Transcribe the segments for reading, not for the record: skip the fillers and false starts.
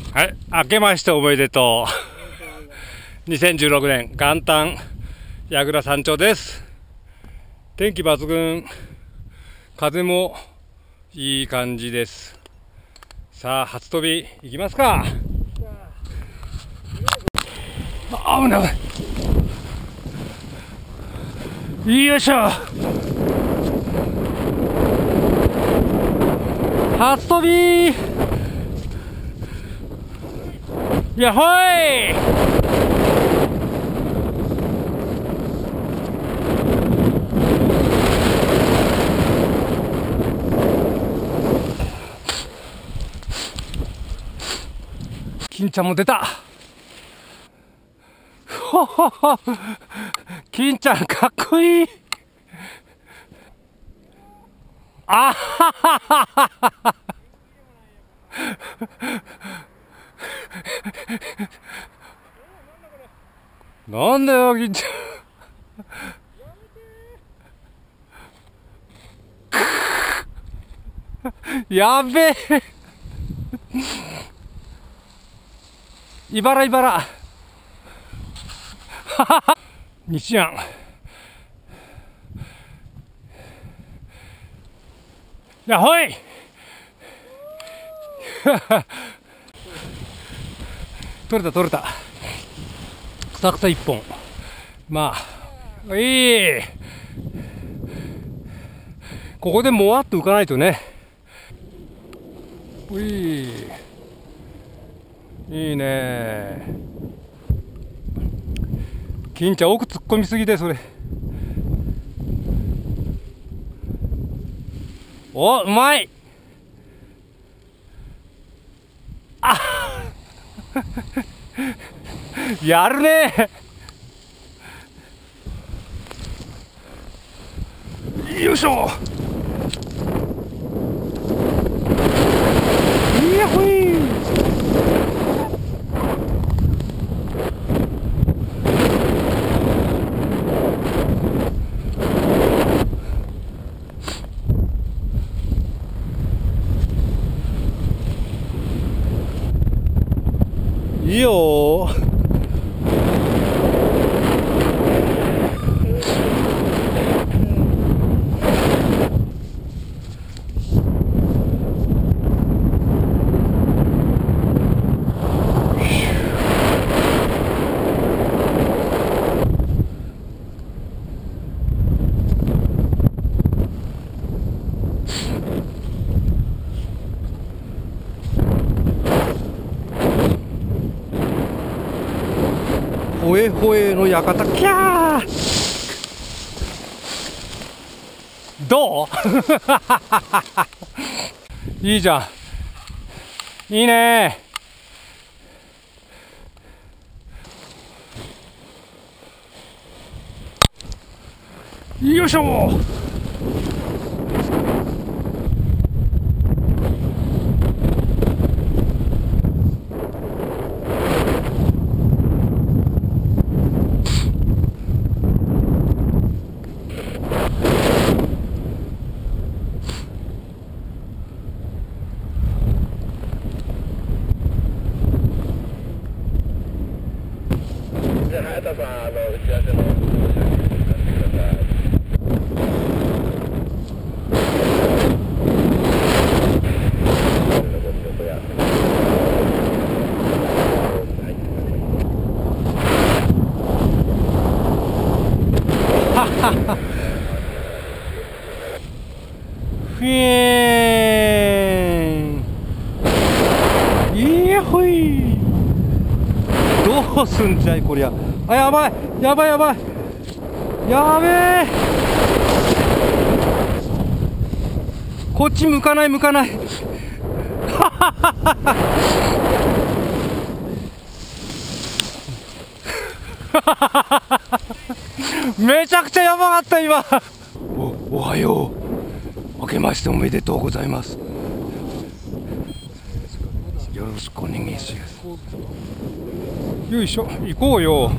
はい、明けましておめでとう。2016年元旦矢倉山頂です。天気抜群、風もいい感じです。さあ初飛び行きますか。あ、危ない危ない。よいしょ。初飛び。やっほい。金ちゃんも出た。ほほほ、金ちゃんかっこいい。あはははは。なんだよ金ちゃん。やべえ。茨茨。西安。やほい。取れた取れた。くたくた一本。まあいい。ここでもわっと浮かないとね。うい、いいね。金ちゃん奥突っ込みすぎでそれ。お、うまい。あやるね。よいしょ。いやほい。いいよ。ほえほえの館、キャー。どういいじゃん。いいね。よいしょ。 じゃあ早田さん、打ち合わせの写真使ってください。 ふえーん。いやほい。どうすんじゃいこりゃ。あ、やばいやばいやばいやべえ。こっち向かない向かない。めちゃくちゃやばかった今。おはよう。明けましておめでとうございます。よろしくお願いします。よいしょ、行こうよ。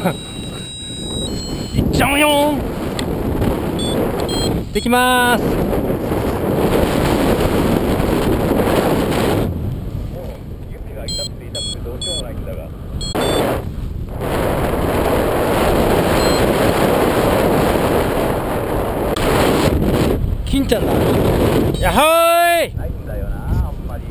いっちゃうよー。できまーす。 もう指が痛くて痛くてどうしようもないんだが。 金ちゃんだ。やっほーい。 ないんだよな、あんまり。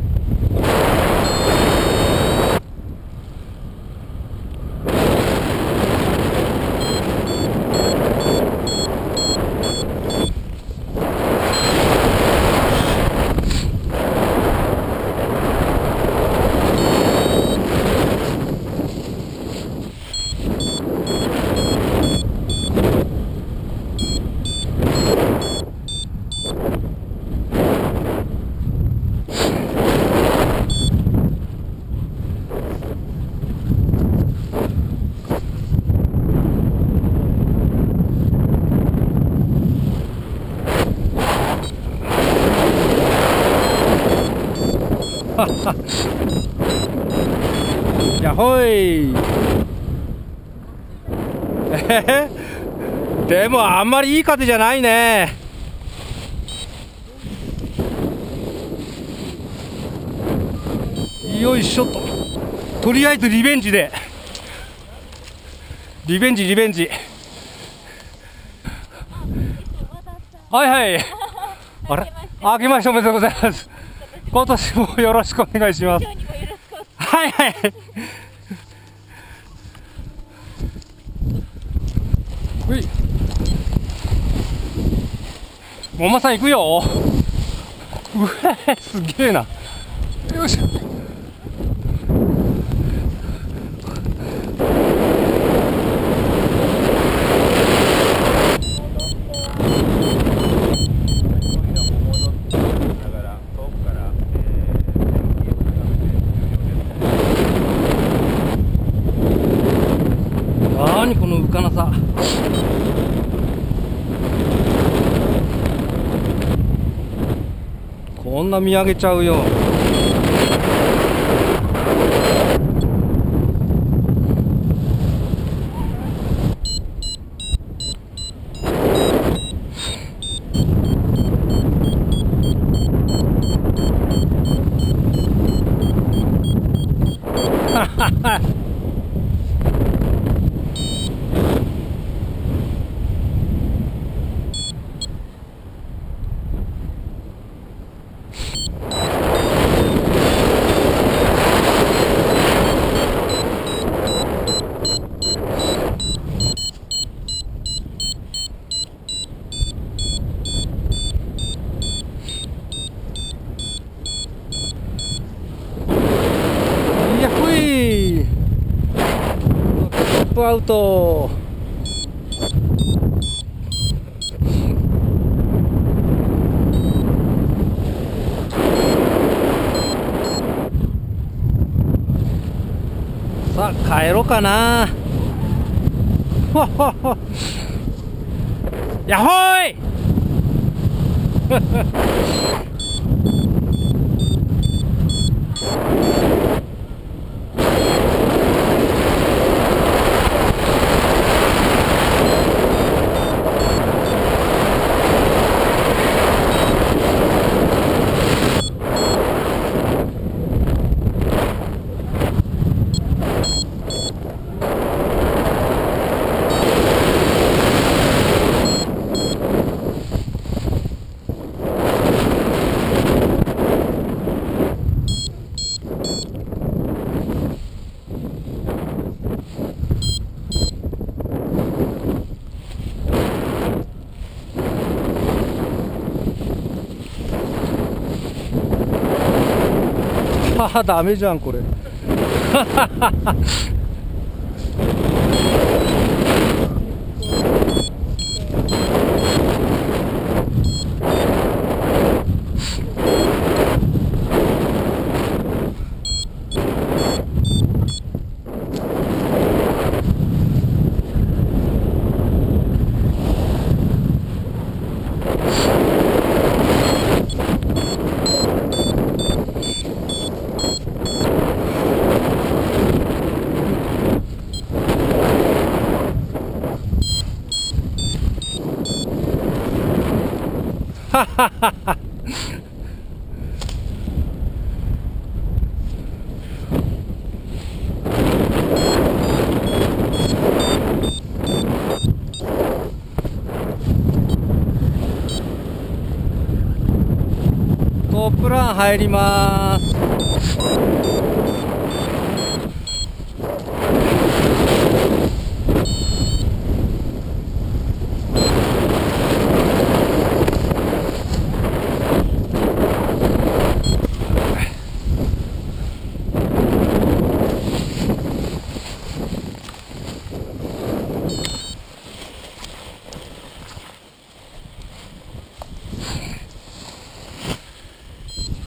やっほーい。でもあんまりいい風じゃないね。よいしょと。とりあえずリベンジで。リベンジ。はいはい。あれ、明けましておめでとうございます。今年もよろしくお願いします。はいはい。うい。もまさん行くよ。うえ、すげえな。よいしょ。何この浮かなさ。こんな見上げちゃうよ。やっほい。トップアウト。さあ帰ろうかな。ほっほっほ。やっほーい。ダメじゃんこれ。 トップラン入ります。